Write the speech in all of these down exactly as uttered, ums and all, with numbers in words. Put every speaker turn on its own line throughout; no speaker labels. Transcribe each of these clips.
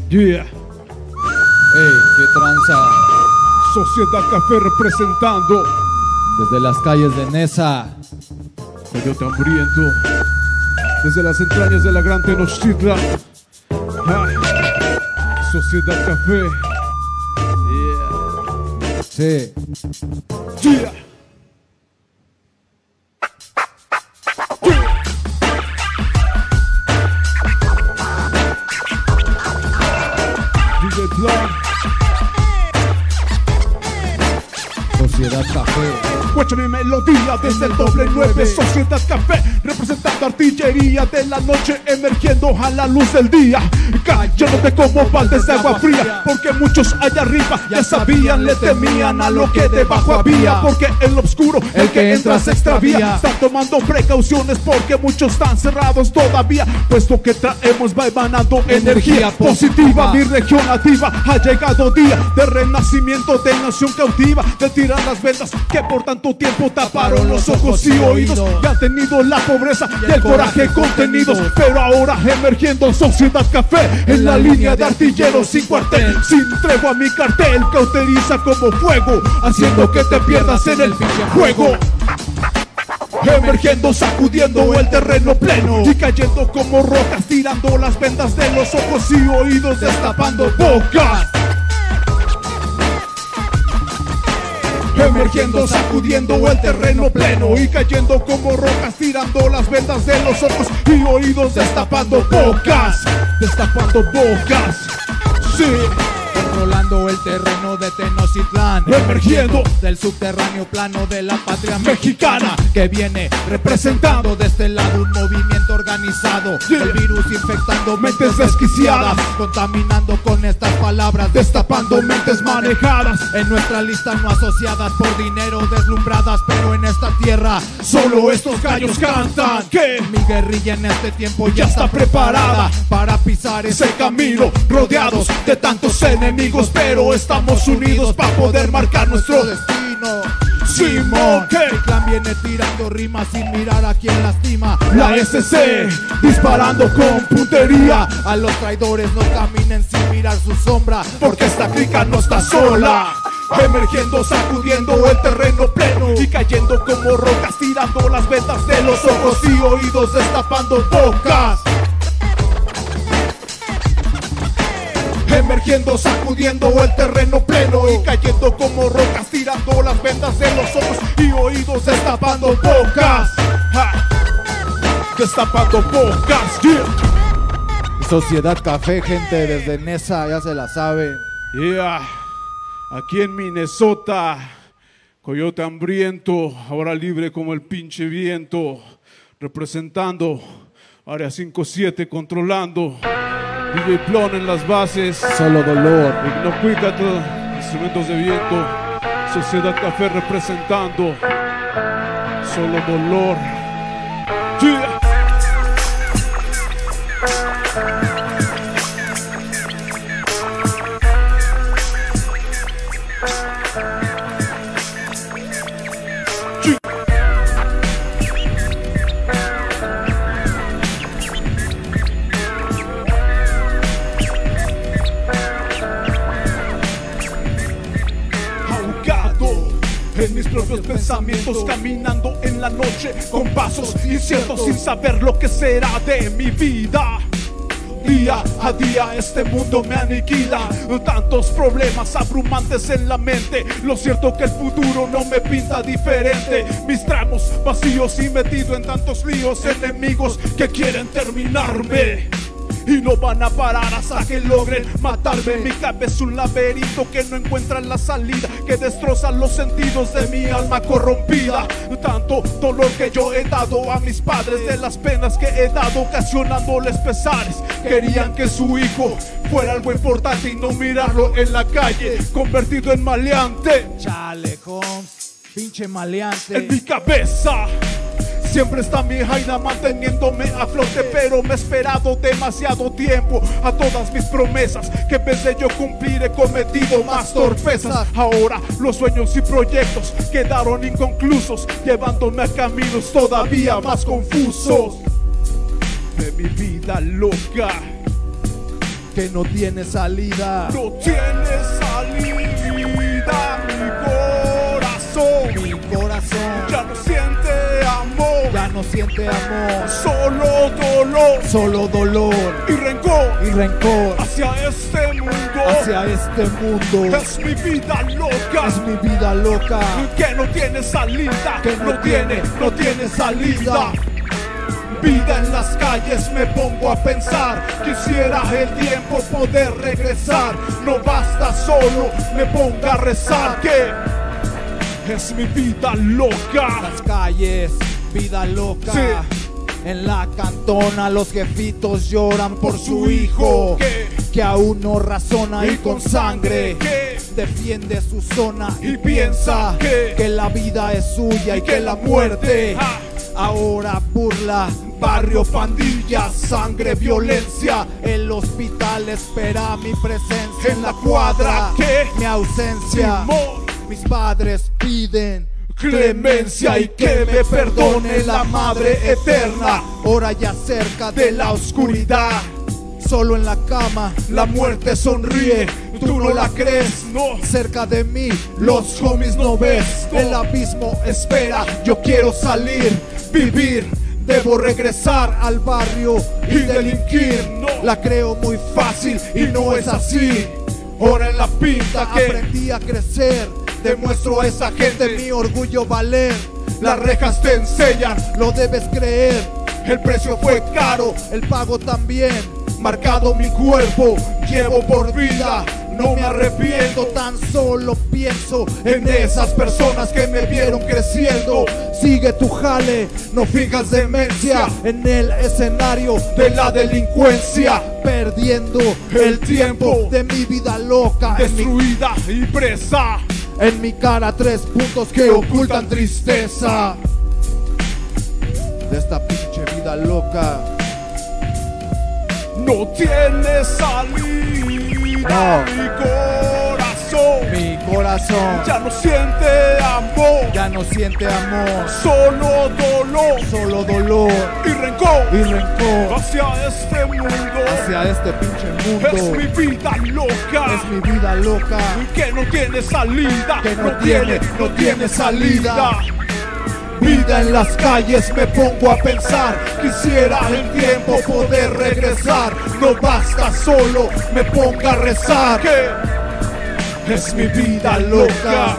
Yeah.
Ey, qué tranza.
Sociedad Café representando
desde las calles de Nesa.
Coyote Hambriento, desde las entrañas de la gran Tenochtitlan. Ah. Sociedad Café.
Yeah. Sí.
Yeah. D J Plan.
Sociedad Café.
Escucha mi melodía desde el doble nueve. Sociedad Café, representando artillería de la noche, emergiendo a la luz del día, cayéndote como baldes de agua fría, porque muchos allá arriba ya sabían, le temían a lo que debajo había, porque en lo oscuro el que entra se extravía. Están tomando precauciones porque muchos están cerrados todavía, puesto que traemos va emanando energía positiva. Mi región nativa ha llegado día de renacimiento, de nación cautiva, de tirar las vendas que por tanto tiempo taparon los ojos y oídos, y han tenido la pobreza y el coraje contenidos, pero ahora emergiendo Sociedad Café en la línea de artilleros sin cuartel, sin tregua. Mi cartel cauteriza como fuego, haciendo que te pierdas en el pinche juego. Emergiendo, sacudiendo el terreno pleno y cayendo como rocas, tirando las vendas de los ojos y oídos, destapando bocas. Emergiendo, sacudiendo el terreno pleno y cayendo como rocas, tirando las vendas de los ojos y oídos, destapando bocas, destapando bocas. Sí.
Controlando el terreno de Tenochtitlán,
emergiendo
del subterráneo plano de la patria mexicana, que viene representando de este lado un movimiento organizado.
Yeah.
El virus infectando
mentes desquiciadas,
contaminando con estas palabras,
destapando mentes manejadas
en nuestra lista no asociadas por dinero, deslumbradas, pero en esta tierra
solo estos gallos cantan que
mi guerrilla en este tiempo
ya está preparada
para pisar
ese camino, rodeados de tantos enemigos, pero estamos unidos para poder marcar nuestro
destino.
Simón, que
el clan viene tirando rimas sin mirar a quien lastima.
La S C disparando con puntería.
A los traidores no caminen sin mirar su sombra,
porque esta clica no está sola. Emergiendo, sacudiendo el terreno pleno y cayendo como rocas, tirando las vendas de los ojos y oídos, destapando bocas. Emergiendo, sacudiendo el terreno pleno y cayendo como rocas, tirando las vendas de los ojos y oídos, destapando bocas. Ja. Destapando bocas. Yeah.
Sociedad Café, gente, desde Nesa, ya se la saben.
Yeah. Aquí en Minnesota, Coyote Hambriento, ahora libre como el pinche viento, representando Área cinco siete, controlando D J Plon en las bases,
Solo Dolor,
Ignocuícatl, instrumentos de viento, Sociedad Café representando Solo Dolor. Yeah. En mis propios pensamientos, caminando en la noche con pasos inciertos, sin saber lo que será de mi vida. Día a día este mundo me aniquila, tantos problemas abrumantes en la mente. Lo cierto que el futuro no me pinta diferente. Mis tramos vacíos y metido en tantos líos, enemigos que quieren terminarme y no van a parar hasta que logren matarme. Mi cabeza es un laberinto que no encuentra la salida, que destroza los sentidos de mi alma corrompida. Tanto dolor que yo he dado a mis padres, de las penas que he dado ocasionándoles pesares. Querían que su hijo fuera algo importante y no mirarlo en la calle convertido en maleante.
Chale, Holmes, pinche maleante.
En mi cabeza siempre está mi Jaina manteniéndome a flote, pero me he esperado demasiado tiempo a todas mis promesas, que en vez de yo cumplir he cometido más torpezas. Ahora los sueños y proyectos quedaron inconclusos, llevándome a caminos todavía más confusos de mi vida loca.
que no tiene salida.
No tiene salida mi corazón.
Mi corazón
Ya no siente amor.
ya no siente amor,
Solo dolor
solo dolor
y rencor
y rencor
hacia este mundo.
hacia este mundo.
Es mi vida loca.
Es mi vida loca
Que no tiene salida.
que no tiene, no tiene salida.
Vida en las calles me pongo a pensar. Quisiera el tiempo poder regresar. No basta solo, me pongo a rezar. Que es mi vida loca.
Las calles, vida loca.
Sí.
En la cantona los jefitos lloran por su hijo,
¿Qué?
que aún no razona y,
Y
con
con
sangre
¿Qué?
defiende su zona y,
Y
piensa
piensa que-
que la vida es suya y,
y
que,
que
la
la
muerte
muerte, ah.
ahora burla. Barrio, pandilla, sangre, violencia. El hospital espera mi presencia en la cuadra,
¿Qué?
mi ausencia.
Simón.
Mis padres piden
Clemencia y que me perdone la Madre Eterna.
Hora ya cerca de la oscuridad, solo en la cama
La muerte sonríe, tú no la crees, no.
cerca de mí los homies no ves. El abismo espera, yo quiero salir, vivir. Debo regresar al barrio y delinquir.
No.
La creo muy fácil y no es así.
Ahora en la pinta que
Aprendí a crecer, demuestro a esa gente mi orgullo valer.
las rejas te enseñan.
Lo debes creer,
El precio fue caro,
el pago también.
marcado mi cuerpo, llevo por vida. No me arrepiento,
Tan solo pienso
en esas personas que me vieron creciendo.
Sigue tu jale, no fijas demencia en el escenario
De la delincuencia,
perdiendo
el tiempo
de mi vida loca. En mi,
destruida y presa.
en mi cara tres puntos que ocultan tristeza de esta pinche vida loca.
No tiene salida
No.
mi corazón.
Mi corazón
Ya no siente amor,
ya no siente amor,
solo dolor
solo dolor
y rencor
y rencor
hacia este mundo.
hacia este pinche
Es mi
mundo.
vida loca,
Es mi vida loca
que no tiene salida,
que no tiene, no tiene salida. Vida en las calles me pongo a pensar. Quisiera el tiempo poder regresar. No basta solo, me pongo a rezar.
Que es mi vida loca.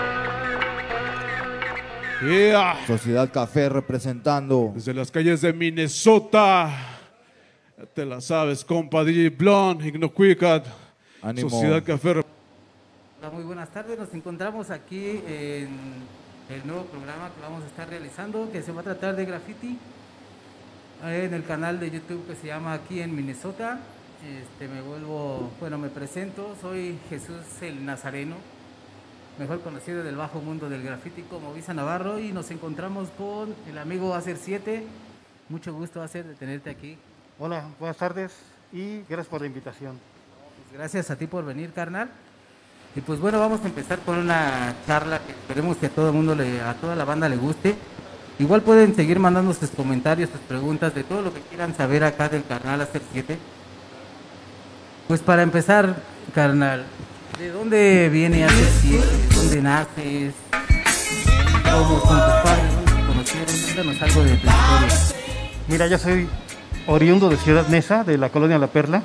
Yeah.
Sociedad Café representando.
Desde las calles de Minnesota. Ya te la sabes, compa D J Blonde, Ignoquicat.
Ánimo.
Sociedad Café.
Hola, muy buenas tardes. Nos encontramos aquí en el nuevo programa que vamos a estar realizando, que se va a tratar de graffiti, eh, en el canal de YouTube que se llama Aquí en Minnesota. Este, me vuelvo, bueno, me presento, soy Jesús el Nazareno, mejor conocido del bajo mundo del graffiti como Visa Navarro, y nos encontramos con el amigo Acer siete. Mucho gusto, Acer, de tenerte aquí.
Hola, buenas tardes y gracias por la invitación.
Pues gracias a ti por venir, carnal. Y pues bueno, vamos a empezar con una charla que esperemos que a todo el mundo, le, a toda la banda le guste. Igual pueden seguir mandando sus comentarios, sus preguntas, de todo lo que quieran saber acá del carnal Acer siete. Pues para empezar, carnal, ¿de dónde viene Acer siete? ¿Dónde naces? ¿Cómo son tus padres? ¿Dónde se conocieron? Cuéntanos algo de tu historia.
Mira, yo soy oriundo de Ciudad Neza, de la colonia La Perla.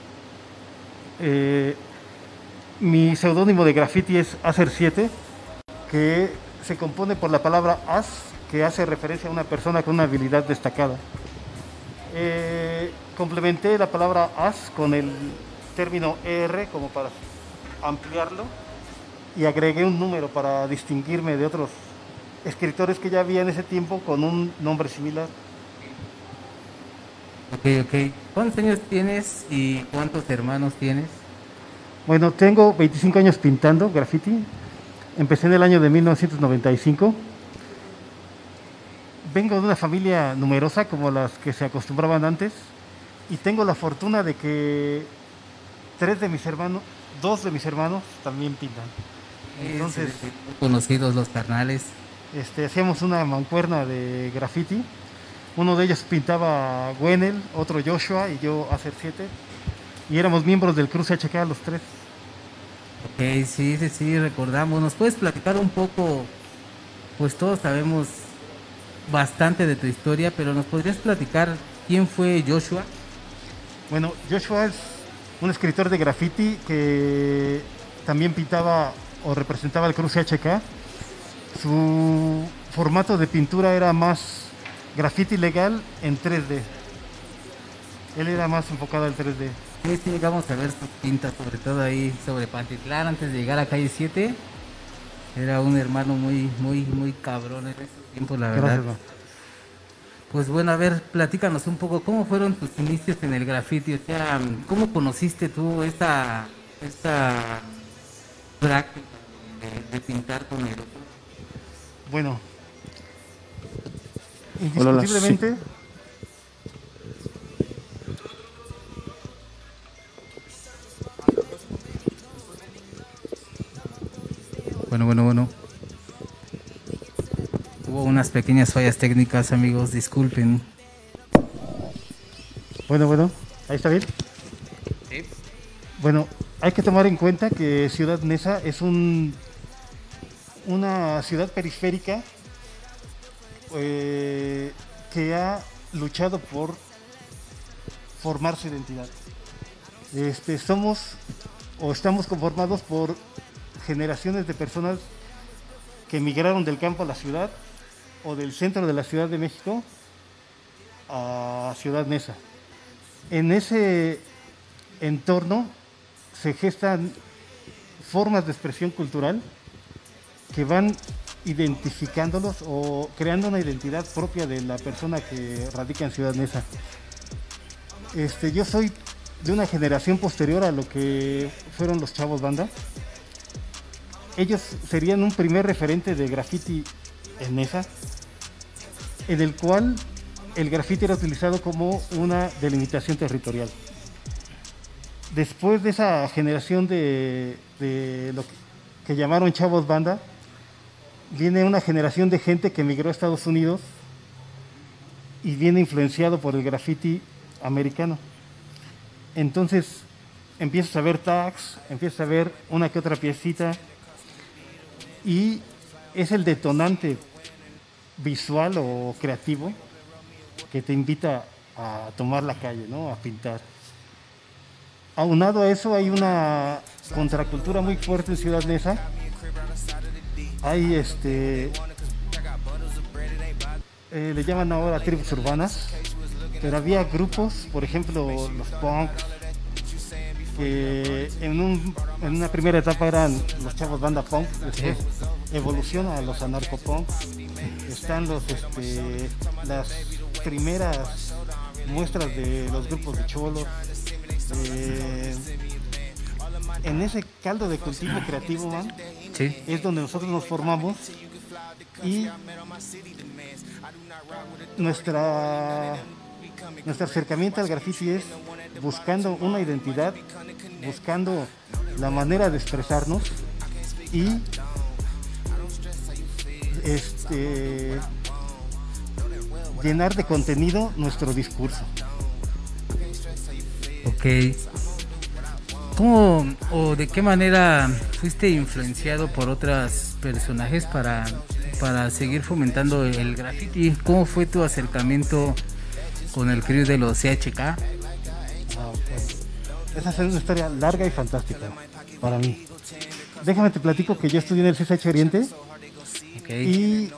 Eh, mi seudónimo de graffiti es Acer siete, que se compone por la palabra as, que hace referencia a una persona con una habilidad destacada. Eh, complementé la palabra as con el término er como para ampliarlo y agregué un número para distinguirme de otros escritores que ya había en ese tiempo con un nombre similar.
Ok, ok. ¿Cuántos años tienes y cuántos hermanos tienes?
Bueno, tengo veinticinco años pintando graffiti. Empecé en el año de mil novecientos noventa y cinco. Vengo de una familia numerosa como las que se acostumbraban antes y tengo la fortuna de que tres de mis hermanos, dos de mis hermanos también pintan. Entonces,
Sí, sí, sí. Conocidos los carnales.
este, hacíamos una mancuerna de graffiti. Uno de ellos pintaba Gwenel, otro Joshua y yo Acer siete. y éramos miembros del Cruz C H K los tres.
Ok, sí, sí, sí, recordamos. ¿Nos puedes platicar un poco? Pues todos sabemos bastante de tu historia, pero ¿nos podrías platicar quién fue Joshua?
Bueno, Joshua es un escritor de graffiti que también pintaba o representaba el Cruz C H K. Su formato de pintura era más graffiti legal en tres D. Él era más enfocado al tres D.
Sí, sí, llegamos a ver sus pintas, sobre todo ahí sobre Pantitlán, antes de llegar a calle siete. Era un hermano muy, muy, muy cabrón en esos tiempos, la verdad.
Gracias, man.
Pues bueno, a ver, platícanos un poco, ¿cómo fueron tus inicios en el graffiti? O sea, ¿cómo conociste tú esta, esta práctica de, de pintar con el otro?
Bueno,
Hola, hola,
indiscutiblemente,
Bueno, bueno, bueno. Hubo unas pequeñas fallas técnicas, amigos, disculpen.
bueno, bueno, ahí está bien.
Sí.
Bueno, hay que tomar en cuenta que Ciudad Neza es un, una ciudad periférica eh, que ha luchado por formar su identidad. Este, somos o estamos conformados por generaciones de personas que emigraron del campo a la ciudad o del centro de la Ciudad de México a Ciudad Neza. En ese entorno se gestan formas de expresión cultural que van identificándolos o creando una identidad propia de la persona que radica en Ciudad Neza. Este, yo soy de una generación posterior a lo que fueron los Chavos Banda. Ellos serían un primer referente de graffiti en Neza, en el cual el graffiti era utilizado como una delimitación territorial. Después de esa generación de, de lo que, que llamaron Chavos Banda, viene una generación de gente que emigró a Estados Unidos y viene influenciado por el graffiti americano. Entonces empiezas a ver tags, empiezas a ver una que otra piecita y es el detonante visual o creativo que te invita a tomar la calle, ¿no? A pintar. Aunado a eso hay una contracultura muy fuerte en Ciudad Neza. Hay este eh, le llaman ahora tribus urbanas, pero había grupos, por ejemplo los punk, que en, un, en una primera etapa eran los Chavos Banda Punk, después evoluciona a los anarcopunk. Están los este, las primeras muestras de los grupos de cholos. Eh, en ese caldo de cultivo creativo, man,
Sí.
es donde nosotros nos formamos y nuestra nuestro acercamiento al graffiti es buscando una identidad, buscando la manera de expresarnos y este llenar de contenido nuestro discurso.
Ok. ¿Cómo o de qué manera fuiste influenciado por otros personajes para, para seguir fomentando el graffiti? ¿Cómo fue tu acercamiento con el crew de los C H K?
Ah, okay. Esa es una historia larga y fantástica para mí. Déjame te platico que yo estudié en el C S H Oriente.
Okay.
Y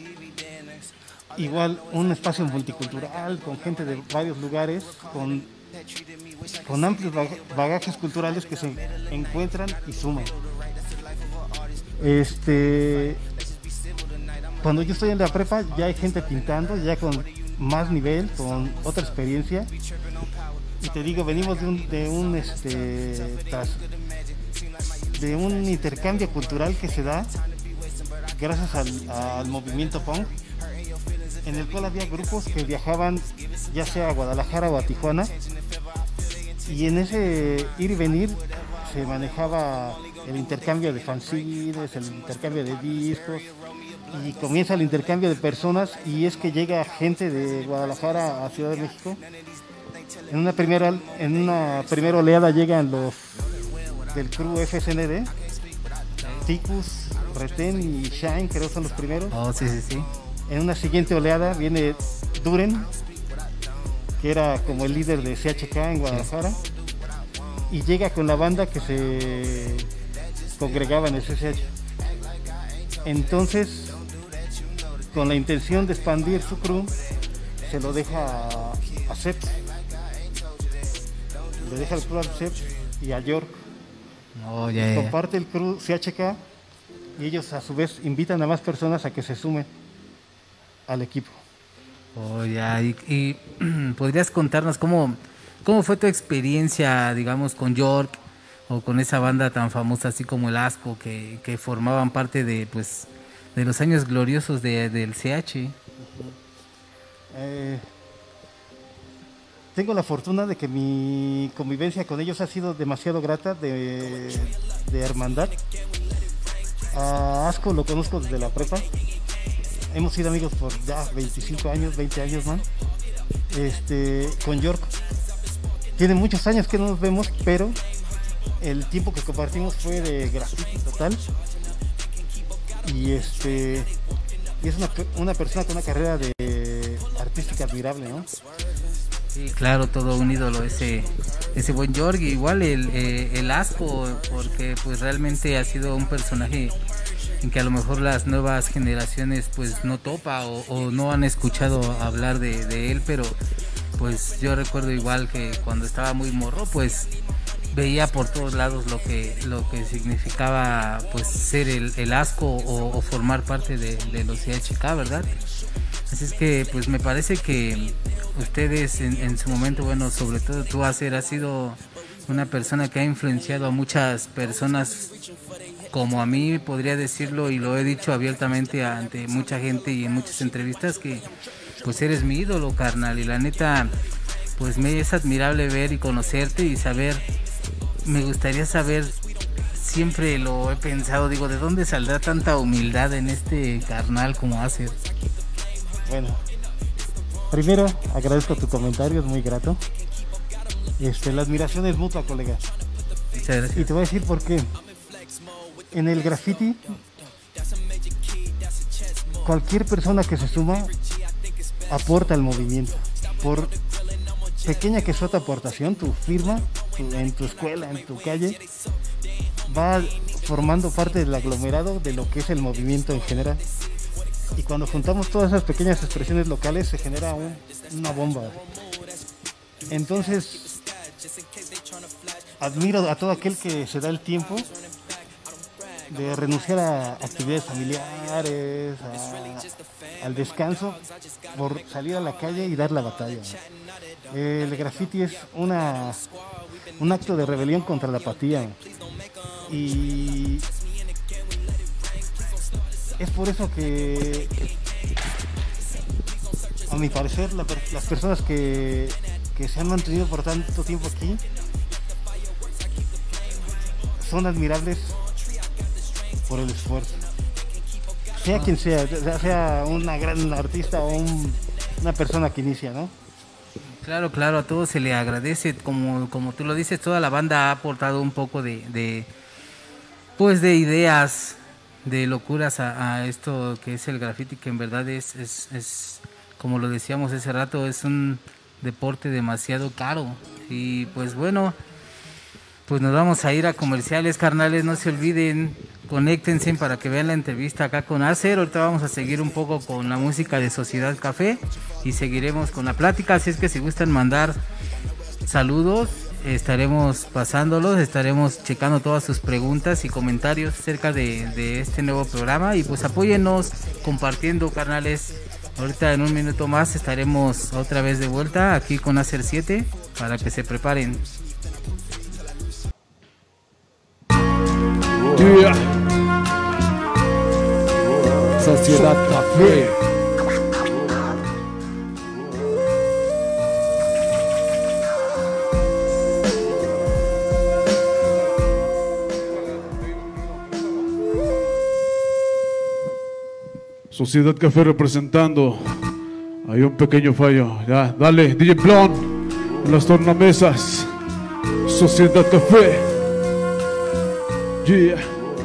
igual un espacio multicultural con gente de varios lugares, con, con amplios bagajes culturales que se encuentran y suman. Este, cuando yo estoy en la prepa ya hay gente pintando, ya con más nivel, con otra experiencia. Y te digo, venimos de un, de un, este, tras, de un intercambio cultural que se da gracias al, al movimiento punk, en el cual había grupos que viajaban ya sea a Guadalajara o a Tijuana, y en ese ir y venir se manejaba el intercambio de fanzines, el intercambio de discos, y comienza el intercambio de personas, y es que llega gente de Guadalajara a Ciudad de México En una primera, en una primera oleada llegan los del crew F S N D, Ticus, Retén y Shine, creo son los primeros.
Oh, sí, sí, sí.
En una siguiente oleada viene Duren, que era como el líder de C H K en Guadalajara, y llega con la banda que se congregaba en el C C H. Entonces, con la intención de expandir su crew, se lo deja a Sepp, le deja el crew a Sepp y a York.
Oh, yeah, yeah.
Comparte el crew C H K y ellos a su vez invitan a más personas a que se sumen al equipo.
Oh, ya. Y, y podrías contarnos cómo, cómo fue tu experiencia, digamos, con York o con esa banda tan famosa así como el Asco, que, que formaban parte de, pues, de los años gloriosos de, del C H.
Uh-huh. eh, tengo la fortuna de que mi convivencia con ellos ha sido demasiado grata, de, de hermandad. A Asco lo conozco desde la prepa. Hemos sido amigos por ya veinticinco años, veinte años, man. Este, con York tiene muchos años que no nos vemos, pero el tiempo que compartimos fue de graffiti total. Y este y es una, una persona con una carrera de artística admirable, ¿no?
Sí, claro, todo un ídolo ese ese buen York. Igual el, eh, el Asco, porque pues realmente ha sido un personaje en que a lo mejor las nuevas generaciones pues no topa o, o no han escuchado hablar de, de él, pero pues yo recuerdo igual que cuando estaba muy morro pues veía por todos lados lo que lo que significaba pues ser el, el Asco o, o formar parte de, de los C H K, ¿verdad? Así es que pues me parece que ustedes en, en su momento, bueno, sobre todo tú, Acer, has sido una persona que ha influenciado a muchas personas, como a mí, podría decirlo, y lo he dicho abiertamente ante mucha gente y en muchas entrevistas, que pues eres mi ídolo, carnal, y la neta pues me es admirable ver y conocerte y saber, me gustaría saber, siempre lo he pensado, digo, ¿de dónde saldrá tanta humildad en este carnal como Acer?
Bueno, primero agradezco tu comentario, es muy grato. Este, la admiración es mutua, colega.
Muchas gracias.
Y te voy a decir por qué. En el graffiti, cualquier persona que se suma aporta al movimiento. Por pequeña que sea tu aportación, tu firma, tu, en tu escuela, en tu calle, va formando parte del aglomerado de lo que es el movimiento en general. Y cuando juntamos todas esas pequeñas expresiones locales se genera un, una bomba. Entonces, admiro a todo aquel que se da el tiempo de renunciar a actividades familiares, a, al descanso, por salir a la calle y dar la batalla. El graffiti es una, un acto de rebelión contra la apatía. Y es por eso que, a mi parecer, la, las personas que, que se han mantenido por tanto tiempo aquí son admirables por el esfuerzo. Sea quien sea, sea una gran artista o un, una persona que inicia, ¿no?
Claro, claro, a todos se le agradece, como, como tú lo dices, toda la banda ha aportado un poco de, de pues de ideas, de locuras a, a esto que es el graffiti, que en verdad es, es, es, como lo decíamos hace rato, es un deporte demasiado caro. Y pues bueno, pues nos vamos a ir a comerciales, carnales, no se olviden, conéctense para que vean la entrevista acá con Acer. Ahorita vamos a seguir un poco con la música de Sociedad Café y seguiremos con la plática, así es que si gustan mandar saludos, estaremos pasándolos, estaremos checando todas sus preguntas y comentarios acerca de, de este nuevo programa, y pues apóyennos compartiendo, carnales. Ahorita en un minuto más estaremos otra vez de vuelta aquí con Acer siete para que se preparen.
Yeah. Sociedad Café. Sociedad Café representando. Hay un pequeño fallo. Ya, dale, D J Plon. Las tornamesas, Sociedad Café. Yeah.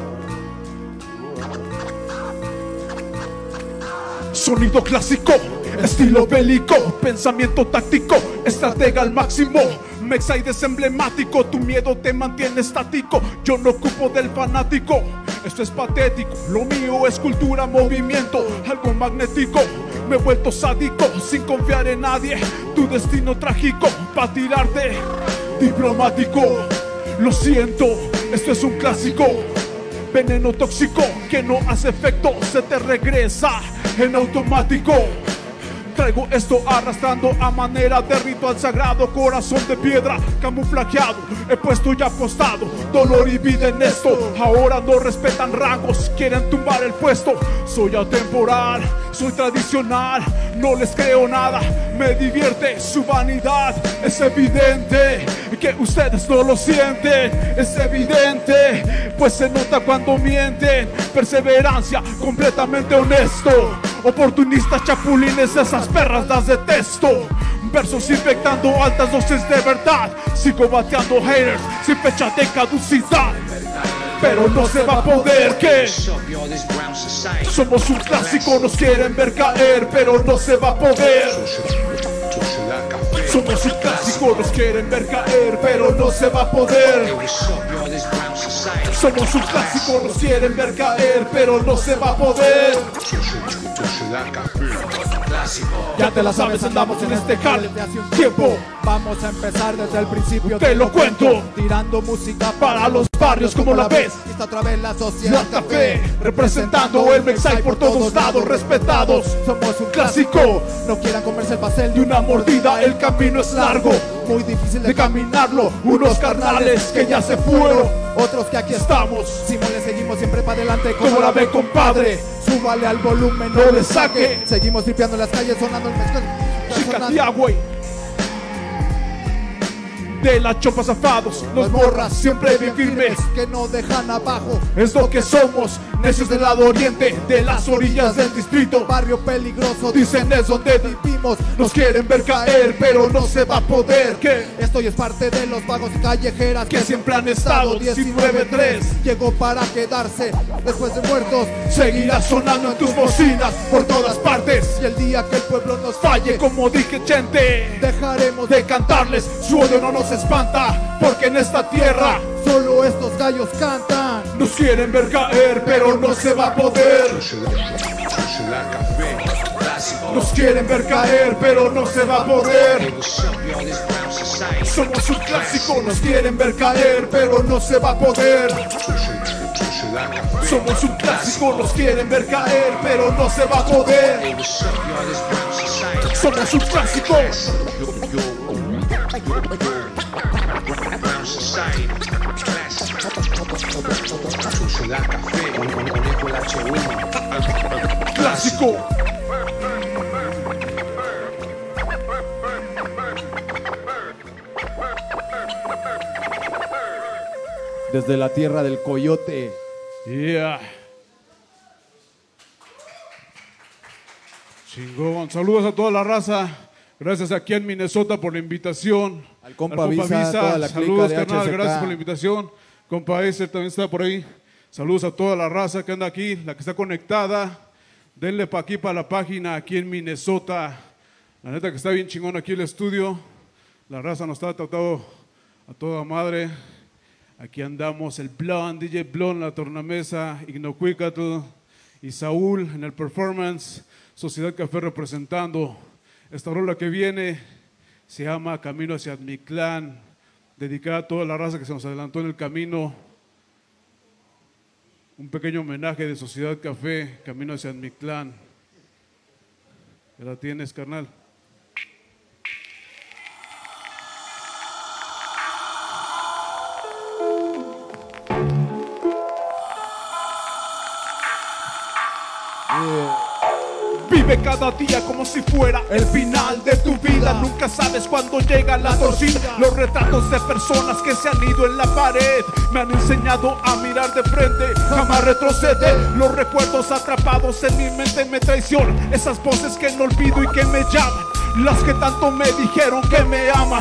Sonido clásico, estilo bélico, pensamiento táctico, estratega al máximo. Mexide es emblemático, tu miedo te mantiene estático. Yo no ocupo del fanático, esto es patético. Lo mío es cultura, movimiento, algo magnético. Me he vuelto sádico, sin confiar en nadie. Tu destino trágico, pa' tirarte. Diplomático, lo siento, esto es un clásico. Veneno tóxico que no hace efecto, se te regresa en automático. Traigo esto arrastrando a manera de ritual sagrado. Corazón de piedra camuflajeado, he puesto ya apostado. Dolor y vida en esto, ahora no respetan rangos, quieren tumbar el puesto. Soy atemporal, soy tradicional, no les creo nada. Me divierte su vanidad, es evidente que ustedes no lo sienten. Es evidente, pues se nota cuando mienten. Perseverancia, completamente honesto. Oportunistas, chapulines, esas perras las detesto. Versos infectando altas dosis de verdad. Sigo bateando haters sin fecha de caducidad. Pero no se va a poder, que somos un clásico, nos quieren ver caer, pero no se va a poder. Somos un clásico, nos quieren ver caer, pero no se va a poder. Somos un clásico, nos quieren ver caer, pero no se va a poder. Ya te la sabes, andamos en este jale de hace un tiempo.
Vamos a empezar desde el principio.
Te lo cuento,
tirando música
para los barrios como la ves.
Esta otra vez la Sociedad
La Café, representando el Mexide por todos lados, respetados.
Somos un
Clásico,
no quieran comerse el pastel
de una mordida, el camino es largo,
muy difícil
de caminarlo. Unos carnales que ya se fueron,
otros que aquí
estamos.
Simón, le seguimos siempre para adelante.
Como la ve, compadre,
súbale al volumen,
no le saque.
Seguimos tripeando en las calles, sonando el mezcal.
Chicatía, güey. De las chopas zafados, los morras siempre bien firmes,
que no dejan abajo.
Es lo que somos, necios del lado oriente, de las orillas del distrito.
Barrio peligroso,
dicen es donde vivimos. Nos quieren ver caer, pero no se va a poder. Que
esto es parte de los vagos y callejeras
que siempre han estado. Diecinueve tres
llegó para quedarse, después de muertos
seguirá sonando en tus bocinas por todas partes.
Y el día que el pueblo nos
falle, como dije, gente,
dejaremos
de cantarles. Su odio no nos espanta, porque en esta tierra
solo estos gallos cantan.
Nos quieren ver caer, pero no se va a poder. Nos quieren ver caer, pero no se va a poder. Somos un clásico, nos quieren ver caer, pero no se va a poder. Somos un clásico, nos quieren ver caer, pero no se va a poder. Somos un clásico. Clásico.
Desde la tierra del coyote.
Yeah. Chingón. Saludos a toda la raza. Gracias aquí en Minnesota por la invitación.
Al compa, al compa Visa, Visa. Toda la
Saludos,
de
carnal.
H C K.
Gracias por la invitación. Compa Ezer también está por ahí. Saludos a toda la raza que anda aquí, la que está conectada. Denle para aquí, para la página, aquí en Minnesota. La neta que está bien chingón aquí el estudio. La raza nos está tratando a toda madre. Aquí andamos el Blon, D J Blon, la tornamesa, Ignocuicatl y Saúl en el performance. Sociedad Café representando. Esta rola que viene se llama Camino hacia Admiclán, dedicada a toda la raza que se nos adelantó en el camino. Un pequeño homenaje de Sociedad Café, Camino hacia Admiclán. Ya la tienes, carnal. Vive cada día como si fuera el final de tu vida. Nunca sabes cuándo llega la torcida. Los retratos de personas que se han ido en la pared me han enseñado a mirar de frente, jamás retroceder. Los recuerdos atrapados en mi mente me traicionan. Esas voces que no olvido y que me llaman, las que tanto me dijeron que me aman.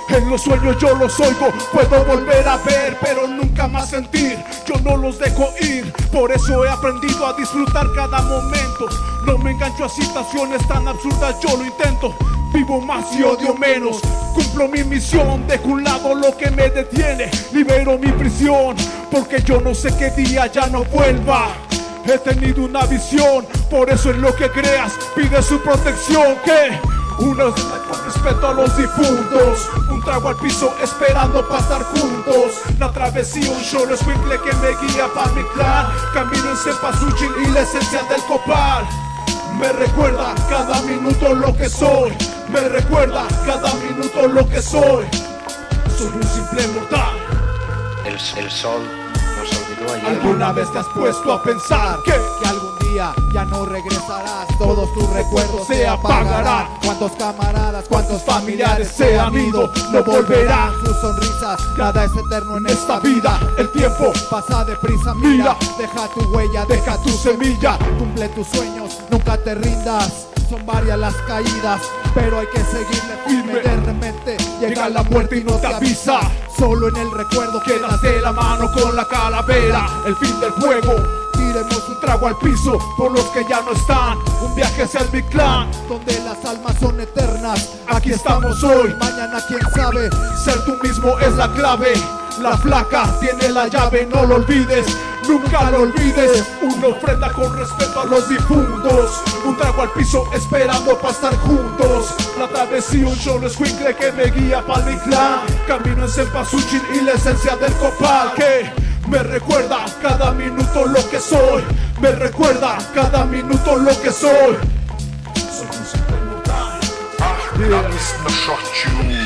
En los sueños yo los oigo, puedo volver a ver, pero nunca más sentir. Yo no los dejo ir, por eso he aprendido a disfrutar cada momento. No me engancho a situaciones tan absurdas, yo lo intento. Vivo más y odio menos, cumplo mi misión, dejo un lado lo que me detiene, libero mi prisión, porque yo no sé qué día ya no vuelva. He tenido una visión, por eso en lo que creas pide su protección. Que uno con respeto a los difuntos, un trago al piso esperando para estar juntos. La travesía, un solo escuincle que me guía para mi clan. Camino en cempasúchil y la esencia del copal. Me recuerda cada minuto lo que soy. Me recuerda cada minuto lo que soy. Soy un simple mortal.
El, el sol nos olvidó ayer.
¿Alguna vez te has puesto a pensar que,
que algún día ya no regresarás? Todos tus recuerdos se apagarán. Cuántos camaradas, cuántos familiares se han ido, no volverán. Sus sonrisas, nada es eterno en esta vida. El tiempo pasa deprisa, mira. Deja tu huella, deja tu semilla. Cumple tus sueños, nunca te rindas. Son varias las caídas, pero hay que seguirle firme. De repente llega la muerte y no te avisa. Solo en el recuerdo quedas de la mano con la calavera. El fin del juego, tiremos un trago al piso por los que ya no están. Un viaje hacia el Big Clan, donde las almas son eternas. Aquí estamos hoy, mañana quién sabe. Ser tú mismo es la clave. La flaca tiene la llave, no lo olvides. Nunca lo olvides. Una ofrenda con respeto a los difuntos. Un trago al piso esperando para estar juntos. La travesía, un solo escuincle que me guía para mi clan. Camino en cempasúchil y la esencia del copal. Que me recuerda cada minuto lo que soy. Me recuerda cada minuto lo que soy. Soy un simple mortal.
Tamis no shortiu.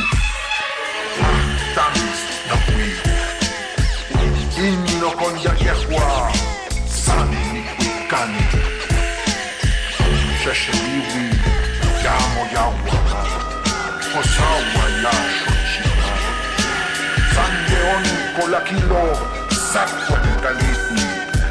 Tamis no fui. Inno con yakiahua. Sani kani. Shesheliwi. Yamo yawa. Osawa ya shochika. Sandeon kolakilo. Saco en Calisni.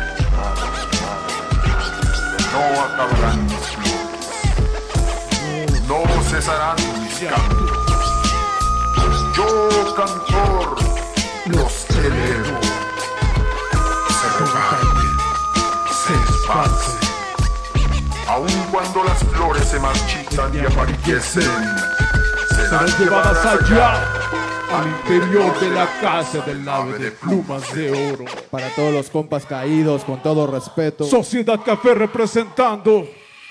No acabarán mis flores. No cesarán mis cantos. Yo, cantor, los elevo. Se reparten, se esparcen. Aun cuando las flores se marchitan y aparecen, serán llevadas allá,
al interior de la casa del ave de plumas de oro.
Para todos los compas caídos, con todo respeto.
Sociedad Café representando.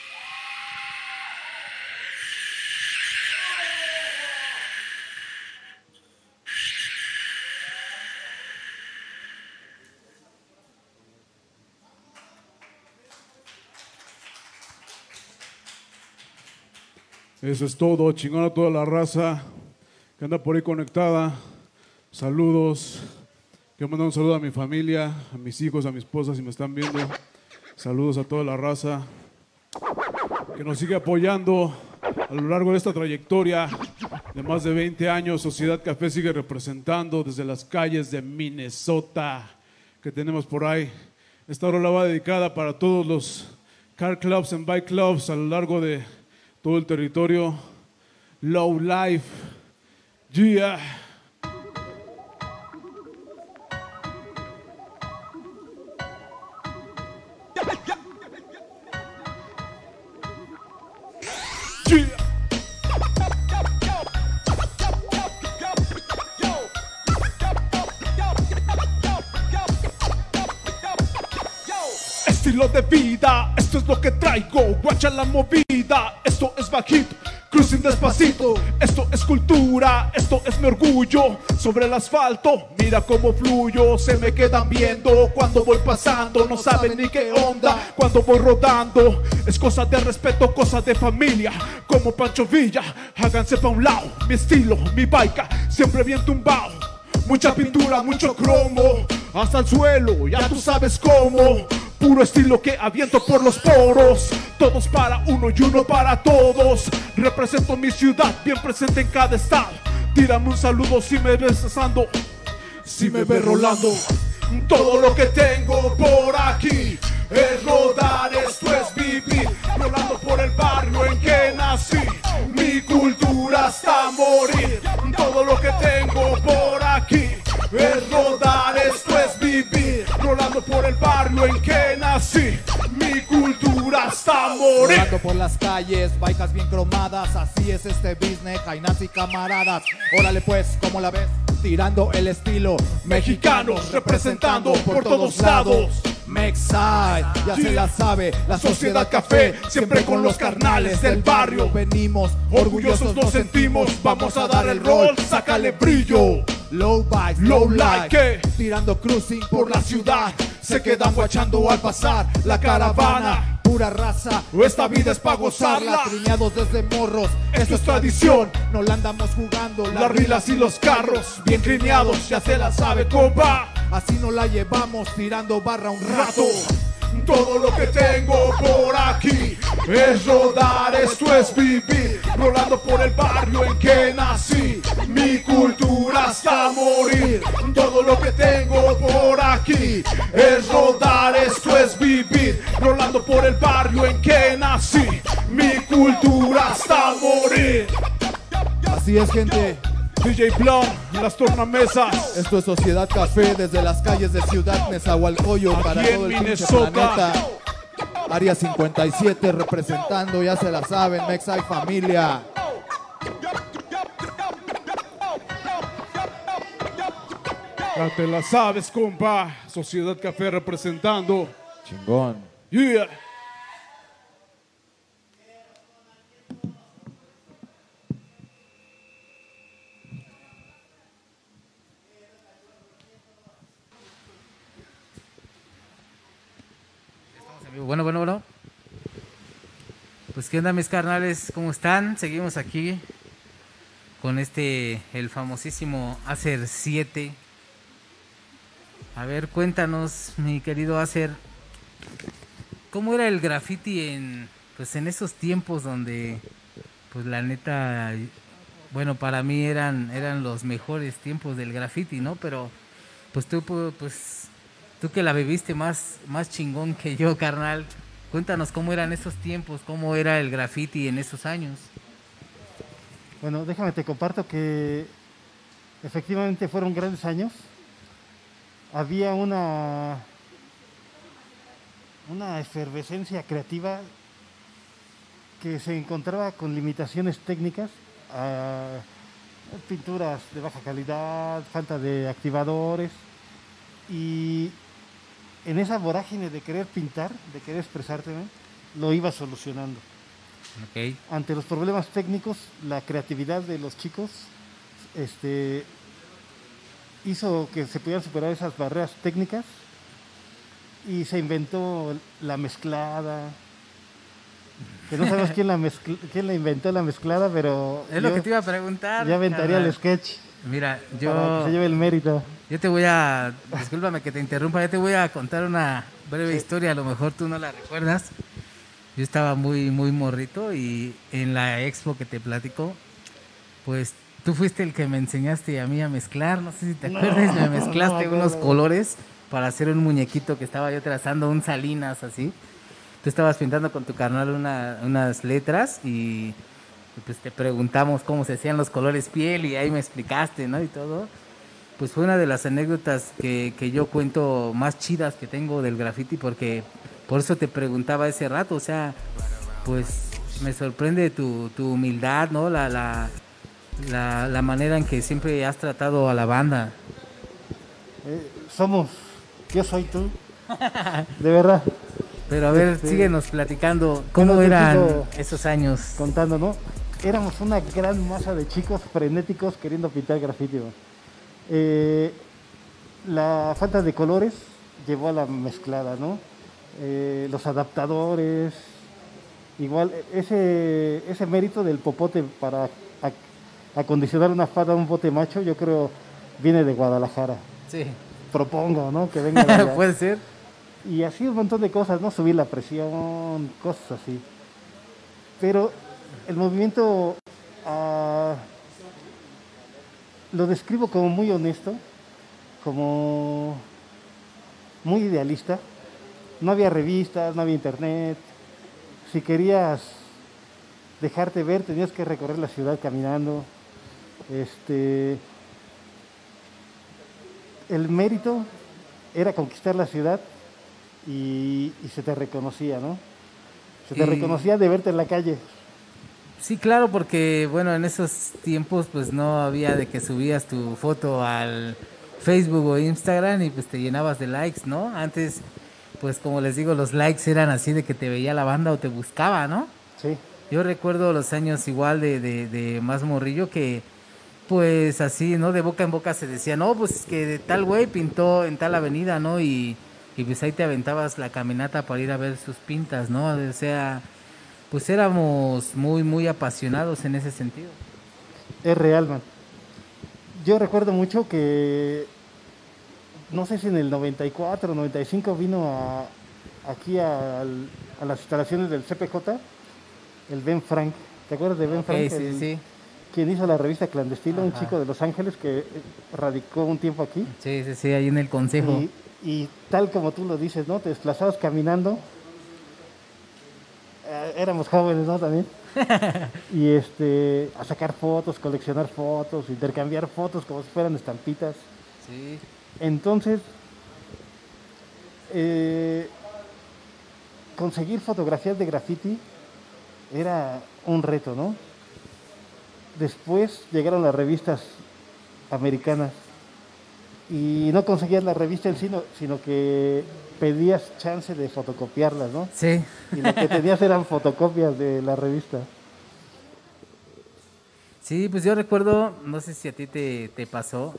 Eso es todo, chingón a toda la raza que anda por ahí conectada. Saludos. Quiero mandar un saludo a mi familia, a mis hijos, a mi esposa si me están viendo. Saludos a toda la raza que nos sigue apoyando a lo largo de esta trayectoria de más de veinte años. Sociedad Café sigue representando desde las calles de Minnesota que tenemos por ahí. Esta rola va dedicada para todos los car clubs and bike clubs a lo largo de todo el territorio. Low Life. Yeah. Yeah. Estilo de vida, esto es lo que traigo. Guacha la movida, esto es bajito. Cruising despacito, esto es cultura, esto es mi orgullo. Sobre el asfalto, mira cómo fluyo. Se me quedan viendo cuando voy pasando. No saben ni qué onda cuando voy rodando. Es cosa de respeto, cosa de familia. Como Pancho Villa, háganse pa' un lado. Mi estilo, mi baica, siempre bien tumbado. Mucha pintura, mucho cromo. Hasta el suelo, ya tú sabes cómo. Puro estilo que aviento por los poros. Todos para uno y uno para todos. Represento mi ciudad, bien presente en cada estado. Tírame un saludo si me ves pasando, si me ves rolando. Todo lo que tengo por aquí es rodar, esto es vivir. Rolando por el barrio en que nací. Mi cultura hasta morir. Todo lo lo que tengo por aquí es rodar, esto es vivir, rolando por el barrio en que nací, mi cultura hasta morir.
Rolando por las calles, bikes bien cromadas, así es este business, jainas y camaradas. Órale pues, ¿cómo la ves? Tirando el estilo,
Mexicanos representando por todos lados.
Mexside, ya
Sí.
se la sabe, la
Sociedad Café, siempre con los carnales del barrio.
Venimos,
Orgullosos nos sentimos, vamos a dar el rol, sácale brillo.
Low bikes,
Low
low
like,
like, tirando cruising
Por la ciudad, se quedan guachando al pasar la caravana.
pura raza.
Esta vida es pa' gozarla.
Triñados desde morros,
Esto es tradición.
no la andamos jugando.
Las rilas y los carros, bien trineados, ya se la sabe, compa.
Así no la llevamos, tirando barra un rato.
Rato, todo lo que tengo por aquí es rodar, esto es vivir, rolando por el barrio en que nací, mi cultura hasta morir. Todo lo que tengo por aquí es rodar, esto es vivir, rolando por el barrio en que nací, mi cultura hasta morir.
Así es, gente.
D J Blon, las tornamesas.
Esto es Sociedad Café desde las calles de Ciudad Nezahualcóyotl
Aquí
para
en
todo el pinche
Minnesota.
planeta. Área cincuenta y siete representando, ya se la saben, Mexside familia.
Ya te la sabes, compa. Sociedad Café representando.
Chingón.
Yeah.
Bueno, bueno, bueno. Pues qué onda, mis carnales, ¿cómo están? Seguimos aquí con este, el famosísimo Acer siete. A ver, cuéntanos, mi querido Acer, ¿cómo era el graffiti en, pues en esos tiempos donde, pues la neta, bueno, para mí eran, eran los mejores tiempos del graffiti, ¿no? Pero, pues tú, pues, tú que la viviste más, más chingón que yo, carnal, cuéntanos cómo eran esos tiempos, cómo era el graffiti en esos años.
Bueno, déjame te comparto que efectivamente fueron grandes años. Había una, una efervescencia creativa que se encontraba con limitaciones técnicas, a pinturas de baja calidad, falta de activadores, y en esa vorágine de querer pintar, de querer expresarte, ¿no?, lo iba solucionando.
Okay.
Ante los problemas técnicos, la creatividad de los chicos este, hizo que se pudieran superar esas barreras técnicas y se inventó la mezclada. Que no sabemos quién la, mezcl quién la inventó la mezclada, pero
Es lo que te iba a preguntar.
ya aventaría
carnal.
el sketch
Mira,
para que
yo,
se lleve el mérito.
yo te voy a, discúlpame que te interrumpa, yo te voy a contar una breve
Sí.
historia, a lo mejor tú no la recuerdas. Yo estaba muy, muy morrito y en la expo que te platico, pues tú fuiste el que me enseñaste a mí a mezclar, no sé si te
No,
acuerdas, me mezclaste
no me
unos
acuerdo.
colores para hacer un muñequito que estaba yo trazando, un Salinas así. Tú estabas pintando con tu carnal una, unas letras y pues te preguntamos cómo se hacían los colores piel y ahí me explicaste, ¿no? Y todo. Pues fue una de las anécdotas que, que yo cuento más chidas que tengo del graffiti, porque por eso te preguntaba ese rato, o sea, pues me sorprende tu, tu humildad, ¿no? La, la, la, la manera en que siempre has tratado a la banda.
Eh, somos, yo soy tú, de verdad,
Pero a ver,
Este,
síguenos platicando, ¿cómo
bueno, te
eran
sigo
esos años?
contando, ¿no? Éramos una gran masa de chicos frenéticos queriendo pintar grafiti, ¿no? Eh, la falta de colores llevó a la mezclada, ¿no? Eh, los adaptadores, igual ese, ese mérito del popote para ac acondicionar una espada a un bote macho, yo creo viene de Guadalajara.
Sí.
Propongo, ¿no? Que venga de allá.
Puede ser.
Y así un montón de cosas, ¿no? Subir la presión, cosas así. Pero el movimiento ah, lo describo como muy honesto, como muy idealista. No había revistas, no había internet. Si querías dejarte ver, tenías que recorrer la ciudad caminando. Este, el mérito era conquistar la ciudad y, y se te reconocía, ¿no? Se te
Y-
reconocía de verte en la calle.
Sí, claro, porque bueno, en esos tiempos pues no había de que subías tu foto al Facebook o Instagram y pues te llenabas de likes, ¿no? Antes, pues como les digo, los likes eran así de que te veía la banda o te buscaba, ¿no?
Sí,
Yo recuerdo los años igual de, de, de más morrillo que pues así, ¿no? De boca en boca se decía, no, pues es que tal güey pintó en tal avenida, ¿no? Y, y pues ahí te aventabas la caminata para ir a ver sus pintas, ¿no? O sea, pues éramos muy, muy apasionados en ese sentido.
es real, man. Yo recuerdo mucho que, no sé si en el noventa y cuatro, noventa y cinco vino a, aquí al- a las instalaciones del C P J, el Ben Frank. ¿Te acuerdas de Ben
Ok,
Frank?
sí,
El-
sí,
Quien hizo la revista Clandestino, un
Ajá.
chico de Los Ángeles que eh, radicó un tiempo aquí.
sí, sí, sí, ahí en el consejo.
Y, y tal como tú lo dices, ¿no? Te desplazabas caminando. Eh, éramos jóvenes, ¿no? También. Y este, a sacar fotos, coleccionar fotos, intercambiar fotos como si fueran estampitas.
Sí,
Entonces, eh, conseguir fotografías de graffiti era un reto, ¿no? Después llegaron las revistas americanas y no conseguías la revista en sí, no- sino que pedías chance de fotocopiarlas, ¿no?
sí.
Y lo que tenías eran fotocopias de la revista.
Sí, pues yo recuerdo, no sé si a ti te, te pasó,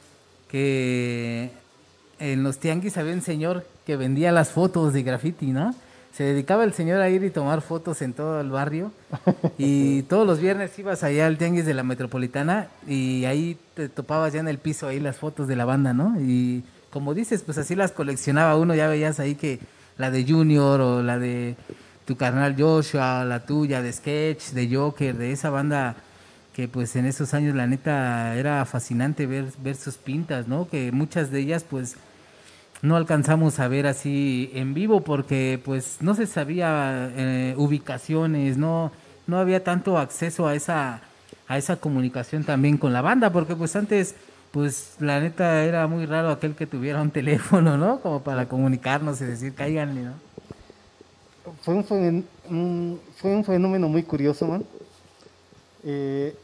que en los tianguis había un señor que vendía las fotos de graffiti, ¿no? Se dedicaba el señor a ir y tomar fotos en todo el barrio y todos los viernes ibas allá al tianguis de la Metropolitana y ahí te topabas ya en el piso ahí las fotos de la banda, ¿no? Y como dices, pues así las coleccionaba uno, ya veías ahí que la de Junior o la de tu carnal Joshua, la tuya de Sketch, de Joker, de esa banda que pues en esos años la neta era fascinante ver, ver sus pintas, ¿no? Que muchas de ellas pues no alcanzamos a ver así en vivo porque pues no se sabía eh, ubicaciones, no, no había tanto acceso a esa, a esa comunicación también con la banda, porque pues antes pues la neta era muy raro aquel que tuviera un teléfono, ¿no? Como para comunicarnos y decir cáiganle, ¿no?
Fue un, fen- un- fue un fenómeno muy curioso, man. Eh,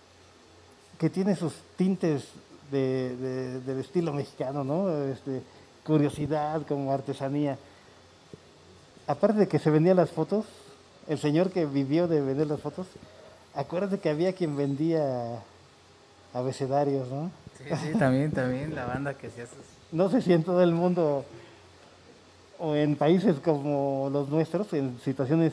que tiene sus tintes de, de- del estilo mexicano, ¿no? Este, curiosidad, como artesanía. Aparte de que se vendían las fotos, el señor que vivió de vender las fotos, acuérdate que había quien vendía abecedarios, ¿no?
Sí, sí, también, también la banda que hacía sus...
No sé si en todo el mundo o en países como los nuestros, en situaciones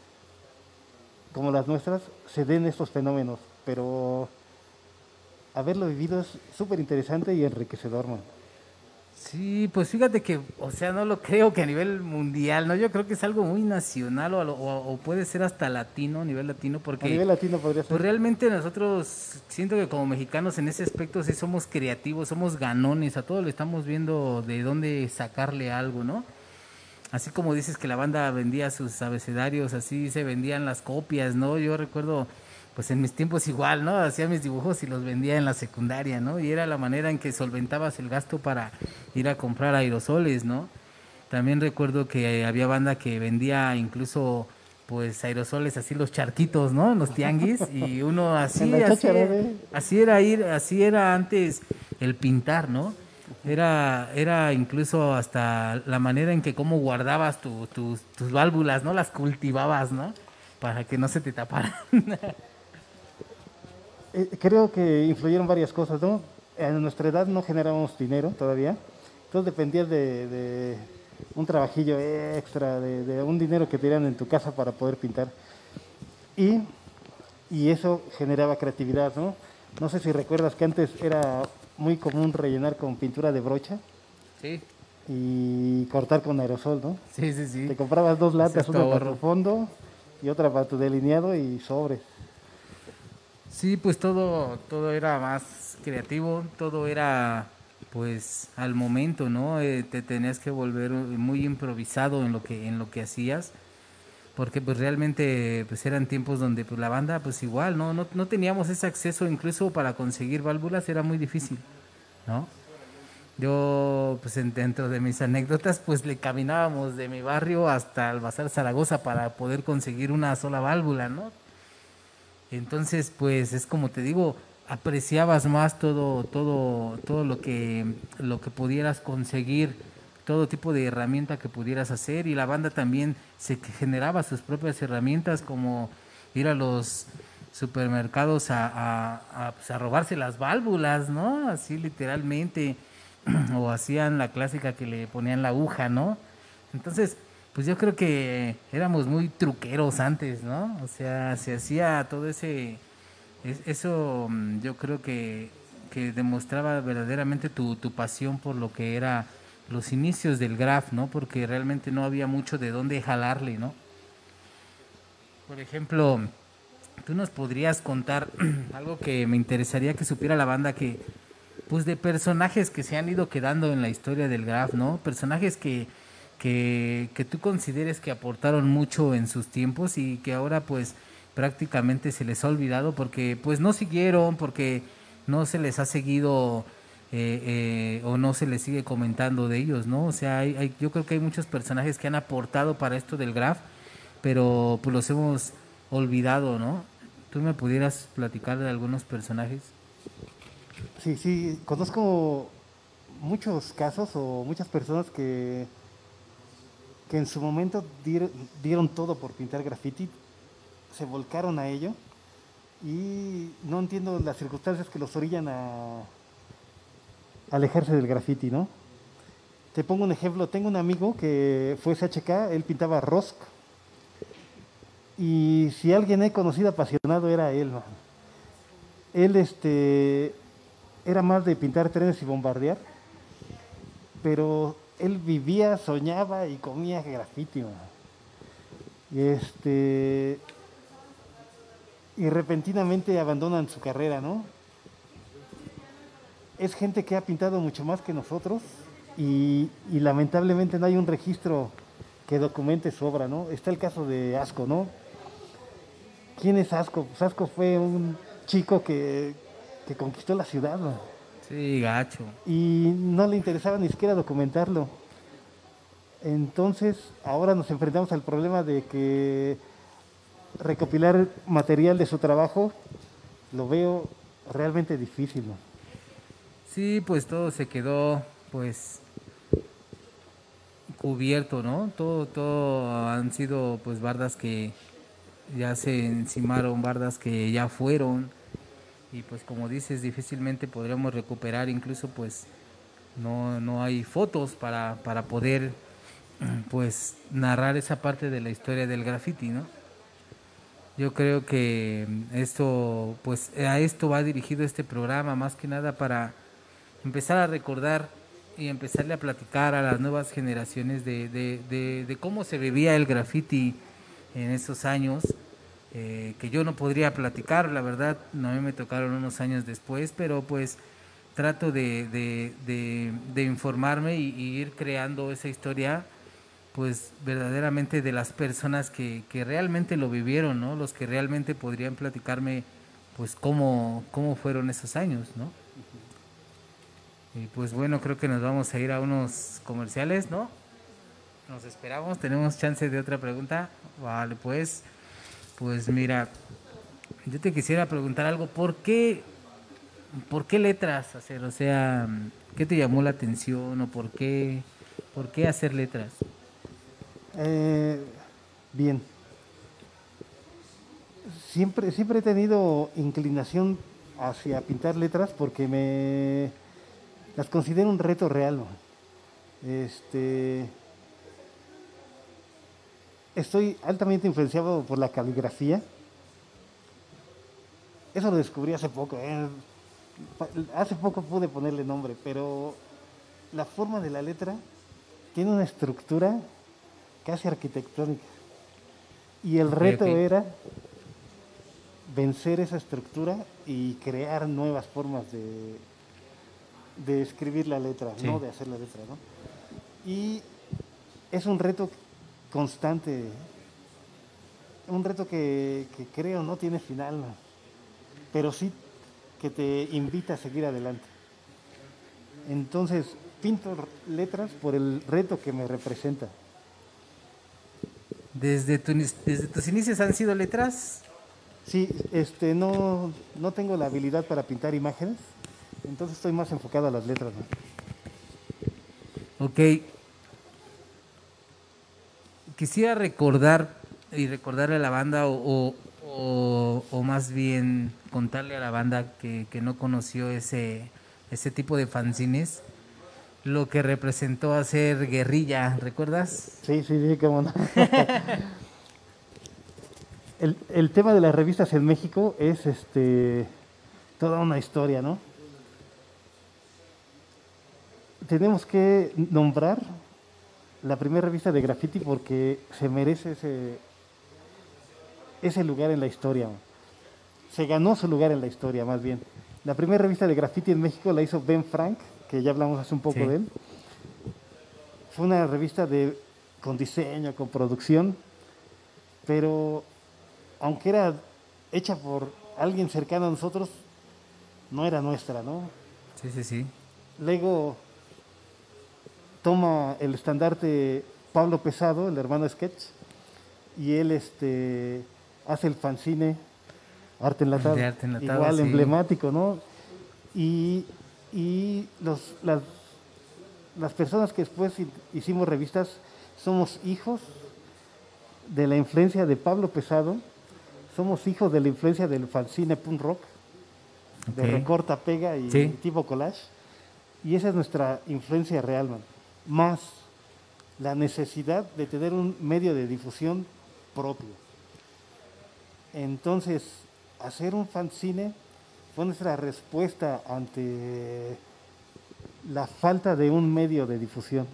como las nuestras, se den estos fenómenos, pero haberlo vivido es súper interesante y enriquecedor, man.
Sí, pues fíjate que, o sea, no lo creo que a nivel mundial, ¿no? Yo creo que es algo muy nacional o, a lo- o- o puede ser hasta latino, a nivel latino, porque
A nivel latino podría ser.
pues realmente nosotros siento que como mexicanos en ese aspecto sí somos creativos, somos ganones, a todos le estamos viendo de dónde sacarle algo, ¿no? Así como dices que la banda vendía sus abecedarios, así se vendían las copias, ¿no? Yo recuerdo, pues en mis tiempos igual, ¿no? Hacía mis dibujos y los vendía en la secundaria, ¿no? Y era la manera en que solventabas el gasto para ir a comprar aerosoles, ¿no? También recuerdo que había banda que vendía incluso, pues, aerosoles, así los charquitos, ¿no? En los tianguis, y uno así,
En la
así,
cháchara, ¿eh?
así era ir, así era antes el pintar, ¿no? Era, era incluso hasta la manera en que cómo guardabas tu- tus, tus válvulas, ¿no? Las cultivabas, ¿no? Para que no se te taparan.
Eh, creo que influyeron varias cosas, ¿no? En nuestra edad no generábamos dinero todavía, entonces dependías de, de un trabajillo extra, de, de un dinero que te dieran en tu casa para poder pintar. Y, y eso generaba creatividad, ¿no? No sé si recuerdas que antes era muy común rellenar con pintura de brocha
Sí,
y cortar con aerosol, ¿no?
sí, sí, sí.
Te comprabas dos latas,
Ese es tu
una para
ahorro.
tu fondo y otra para tu delineado y sobres.
Sí, pues todo, todo era más creativo, todo era pues al momento, ¿no? Eh, te tenías que volver muy improvisado en lo que, en lo que hacías. porque pues realmente pues eran tiempos donde pues la banda pues igual, ¿no? No, no teníamos ese acceso, incluso para conseguir válvulas era muy difícil, ¿no? Yo, pues en- dentro de mis anécdotas, pues le caminábamos de mi barrio hasta el Bazar Zaragoza para poder conseguir una sola válvula, ¿no? Entonces, pues es como te digo, apreciabas más todo, todo, todo lo que, lo que pudieras conseguir, todo tipo de herramienta que pudieras hacer, y la banda también se generaba sus propias herramientas, como ir a los supermercados a, a, a, pues, a robarse las válvulas, ¿no? Así literalmente, o hacían la clásica que le ponían la aguja, ¿no? Entonces, pues yo creo que éramos muy truqueros antes, ¿no? O sea, se hacía todo ese, es- eso mm, yo creo que, que demostraba verdaderamente tu, tu pasión por lo que era los inicios del graph, ¿no? Porque realmente no había mucho de dónde jalarle, ¿no? Por ejemplo, tú nos podrías contar algo que me interesaría que supiera la banda, que pues de personajes que se han ido quedando en la historia del graph, ¿no? Personajes que, que, que tú consideres que aportaron mucho en sus tiempos y que ahora pues prácticamente se les ha olvidado porque pues no siguieron, porque no se les ha seguido eh, eh, o no se les sigue comentando de ellos, ¿no? O sea, hay, hay- yo creo que hay muchos personajes que han aportado para esto del graph, pero pues los hemos olvidado, ¿no? ¿Tú me pudieras platicar de algunos personajes?
Sí, sí, conozco muchos casos o muchas personas que, que en su momento dieron, dieron todo por pintar graffiti, se volcaron a ello y no entiendo las circunstancias que los orillan a, a alejarse del graffiti, ¿no? Te pongo un ejemplo, tengo un amigo que fue C H K, él pintaba rosc y si alguien he conocido apasionado era él, man. Él este era más de pintar trenes y bombardear, pero él vivía, soñaba y comía graffiti, man. Y este y repentinamente abandonan su carrera, ¿no? Es gente que ha pintado mucho más que nosotros y, y lamentablemente no hay un registro que documente su obra, ¿no? Está el caso de Asco, ¿no? ¿Quién es Asco? Pues Asco fue un chico que, que conquistó la ciudad, ¿no?
Sí, gacho.
Y no le interesaba ni siquiera documentarlo. Entonces, ahora nos enfrentamos al problema de que recopilar material de su trabajo lo veo realmente difícil, ¿no?
Sí, pues todo se quedó, pues, cubierto, ¿no? Todo, todo han sido, pues, bardas que ya se encimaron, bardas que ya fueron, y pues, como dices, difícilmente podríamos recuperar, incluso, pues, no, no hay fotos para, para poder, pues, narrar esa parte de la historia del graffiti, ¿no? Yo creo que esto, pues, a esto va dirigido este programa, más que nada para empezar a recordar y empezarle a platicar a las nuevas generaciones de, de, de, de cómo se vivía el graffiti en esos años, eh, que yo no podría platicar, la verdad, no, a mí me tocaron unos años después, pero pues trato de, de, de, de informarme y, y ir creando esa historia, pues verdaderamente de las personas que, que realmente lo vivieron, ¿no? Los que realmente podrían platicarme, pues cómo, cómo fueron esos años, ¿no? Y pues bueno, creo que nos vamos a ir a unos comerciales, ¿no? Nos esperamos, tenemos chance de otra pregunta. Vale, pues, pues mira, yo te quisiera preguntar algo. ¿Por qué, por qué letras hacer? O sea, ¿qué te llamó la atención o por qué, por qué hacer letras?
Eh, bien. Siempre, siempre he tenido inclinación hacia pintar letras porque me las considero un reto real, ¿no? Este, estoy altamente influenciado por la caligrafía. Eso lo descubrí hace poco, ¿eh? Hace poco pude ponerle nombre, pero la forma de la letra tiene una estructura casi arquitectónica. Y el
Ok,
reto
ok.
era vencer esa estructura y crear nuevas formas de, de escribir la letra,
Sí.
no de hacer la letra, ¿no? Y es un reto constante un reto que, que creo no tiene final, man, pero sí que te invita a seguir adelante. Entonces, pinto letras por el reto que me representa.
¿Desde, tu, desde tus inicios han sido letras?
Sí, este, no, no tengo la habilidad para pintar imágenes, entonces estoy más enfocado a las letras, ¿no?
Ok. Quisiera recordar y recordarle a la banda o, o, o, o más bien contarle a la banda que, que no conoció ese, ese tipo de fanzines, lo que representó hacer guerrilla, ¿recuerdas?
Sí, sí, sí, cómo no. el, el tema de las revistas en México es este toda una historia, ¿no? Tenemos que nombrar la primera revista de graffiti porque se merece ese, ese lugar en la historia. Se ganó su lugar en la historia, más bien. La primera revista de graffiti en México la hizo Ben Frank, que ya hablamos hace un poco
Sí.
de él. Fue una revista de, con diseño, con producción, pero aunque era hecha por alguien cercano a nosotros, no era nuestra, ¿no?
Sí, sí, sí.
Luego toma el estandarte Pablo Pesado, el hermano Sketch, y él este, hace el fanzine Arte Enlatado,
De Arte Enlatado,
igual
sí.
emblemático, ¿no? Y, y los, las, las personas que después hicimos revistas somos hijos de la influencia de Pablo Pesado, somos hijos de la influencia del fanzine punk rock, de
Ok.
recorta, pega y
Sí.
tipo collage. Y esa es nuestra influencia real, man. Más la necesidad de tener un medio de difusión propio. Entonces, hacer un fanzine fue nuestra respuesta ante la falta de un medio de difusión.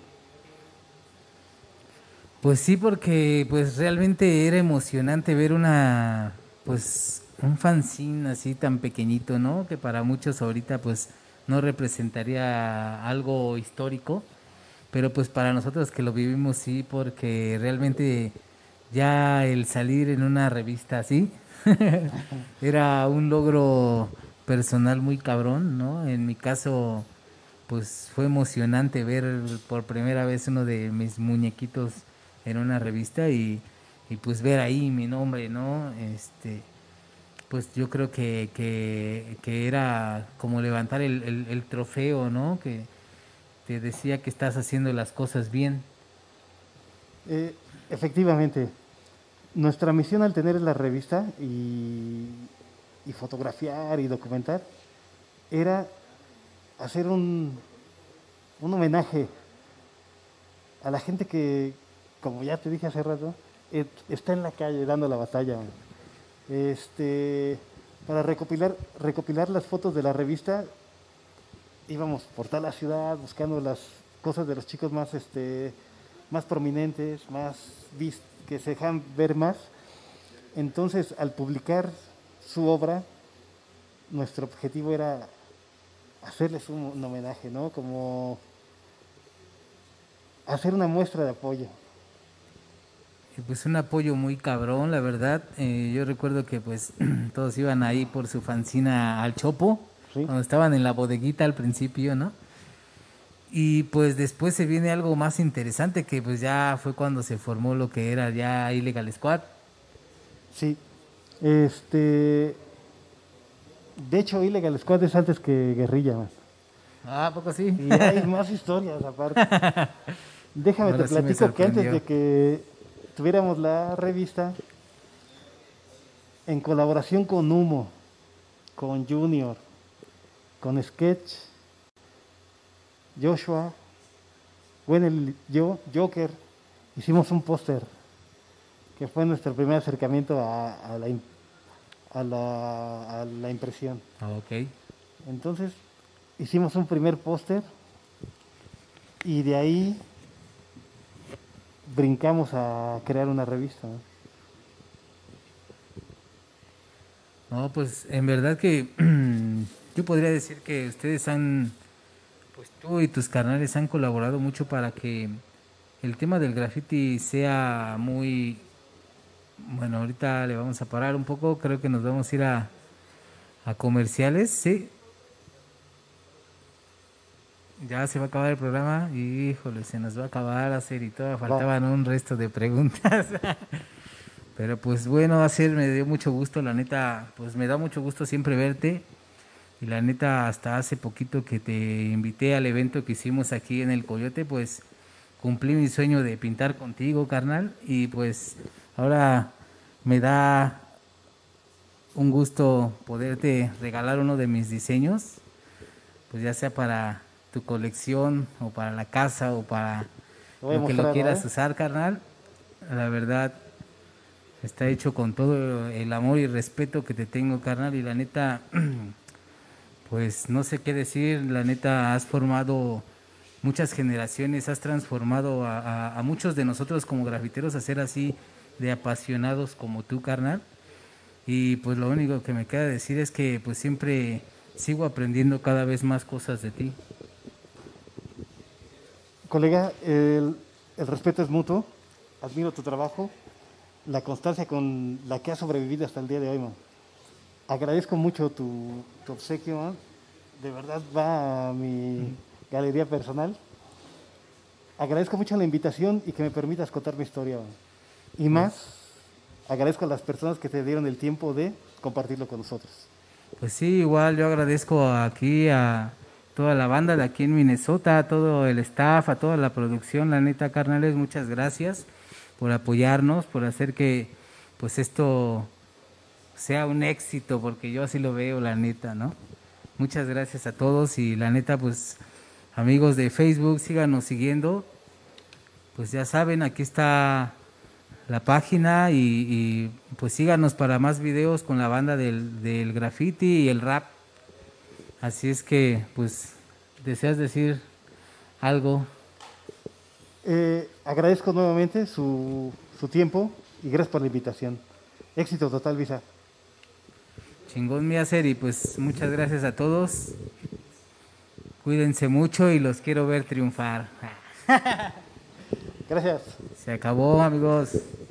Pues sí, porque pues realmente era emocionante ver una, pues un fanzine así tan pequeñito, ¿no? Que para muchos ahorita pues no representaría algo histórico, pero pues para nosotros que lo vivimos sí, porque realmente ya el salir en una revista así era un logro personal muy cabrón, ¿no? En mi caso pues fue emocionante ver por primera vez uno de mis muñequitos en una revista y, y pues ver ahí mi nombre, ¿no? Este, pues yo creo que, que, que era como levantar el, el, el trofeo, ¿no? Que te decía que estás haciendo las cosas bien.
Eh, efectivamente, nuestra misión al tener la revista y, y fotografiar y documentar era hacer un, un homenaje a la gente que, como ya te dije hace rato, eh, está en la calle dando la batalla. Este, para recopilar, recopilar las fotos de la revista, íbamos por toda la ciudad buscando las cosas de los chicos más, este, más prominentes, más vis- que se dejan ver más. Entonces, al publicar su obra, nuestro objetivo era hacerles un, un homenaje, ¿no? Como hacer una muestra de apoyo.
Y pues un apoyo muy cabrón, la verdad. Eh, yo recuerdo que pues todos iban ahí por su fanzina al Chopo,
Sí.
cuando estaban en la bodeguita al principio, ¿no? Y pues después se viene algo más interesante, que pues ya fue cuando se formó lo que era ya Illegal Squad.
Sí. Este, de hecho, Illegal Squad es antes que Guerrilla, man.
Ah, ¿a poco sí?
Y hay más historias aparte. Déjame
Ahora
te
sí me
platico que antes
sorprendió.
de que tuviéramos la revista, en colaboración con Humo, con Junior, con Sketch, Joshua, bueno, el- yo, Joker, hicimos un póster que fue nuestro primer acercamiento a, a la, im- a la- a la impresión.
Ah, ok.
Entonces hicimos un primer póster y de ahí brincamos a crear una revista, ¿no?
No, pues en verdad que yo podría decir que ustedes han, pues tú y tus carnales han colaborado mucho para que el tema del graffiti sea muy, Bueno, ahorita le vamos a parar un poco, creo que nos vamos a ir a, a comerciales, ¿sí? Ya se va a acabar el programa, híjole, se nos va a acabar a hacer y todavía faltaban un resto de preguntas. Pero pues bueno, va a ser, me dio mucho gusto, la neta, pues me da mucho gusto siempre verte. Y la neta, hasta hace poquito que te invité al evento que hicimos aquí en el Coyote, pues cumplí mi sueño de pintar contigo, carnal. Y pues ahora me da un gusto poderte regalar uno de mis diseños, pues ya sea para tu colección o para la casa o para
Lo voy a
lo que
mostrar,
lo quieras
¿eh?
usar, carnal. La verdad, está hecho con todo el amor y respeto que te tengo, carnal. Y la neta, pues no sé qué decir, la neta, has formado muchas generaciones, has transformado a, a, a muchos de nosotros como grafiteros a ser así de apasionados como tú, carnal. Y pues lo único que me queda decir es que pues siempre sigo aprendiendo cada vez más cosas de ti.
Colega, el, el respeto es mutuo, admiro tu trabajo, la constancia con la que has sobrevivido hasta el día de hoy, man. Agradezco mucho tu, tu obsequio, man. De verdad va a mi galería personal. Agradezco mucho la invitación y que me permitas contar mi historia, man. Y más, agradezco a las personas que te dieron el tiempo de compartirlo con nosotros.
Pues sí, igual yo agradezco aquí a toda la banda de aquí en Minnesota, a todo el staff, a toda la producción, la neta, carnales, muchas gracias por apoyarnos, por hacer que pues esto sea un éxito, porque yo así lo veo, la neta, ¿no? Muchas gracias a todos y la neta, pues amigos de Facebook, síganos siguiendo, pues ya saben, aquí está la página y, y pues síganos para más videos con la banda del, del graffiti y el rap. Así es que, pues, ¿deseas decir algo?
Eh, agradezco nuevamente su, su tiempo y gracias por la invitación. Éxito total, Visa.
Chingón mi hacer y pues muchas gracias a todos. Cuídense mucho y los quiero ver triunfar.
Gracias.
Se acabó, amigos.